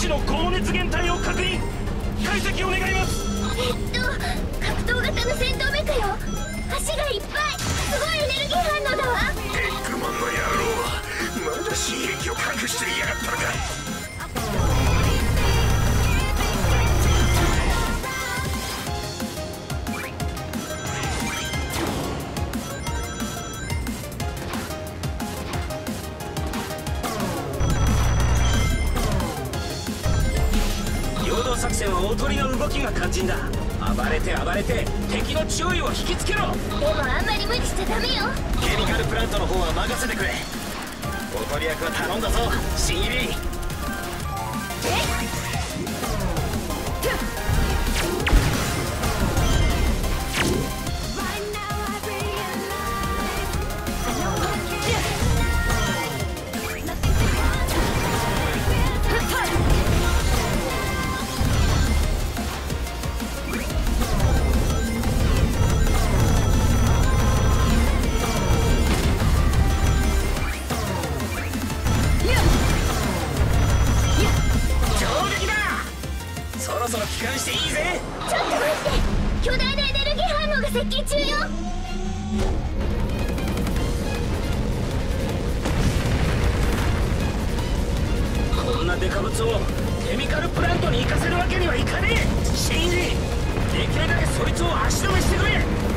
の高熱源体を確認。解析を願います。 格闘型の戦闘メカよ。足がいっぱい。すごいエネルギー反応だわ。 エッグマンの野郎、まだ新兵器を隠していやがったのか。 陽動作戦はおとりの動きが肝心だ。暴れて敵の注意を引きつけろ。 でもあんまり無理しちゃダメよ。 ケミカルプラントの方は任せてくれ。おとり役は頼んだぞ新入り。そろ帰還していいぜ。 ちょっと待って、巨大なエネルギー反応が接近中よ。 こんなデカブツをケミカルプラントに行かせるわけにはいかねえ。新入り、できるだけそいつを足止めしてくれ。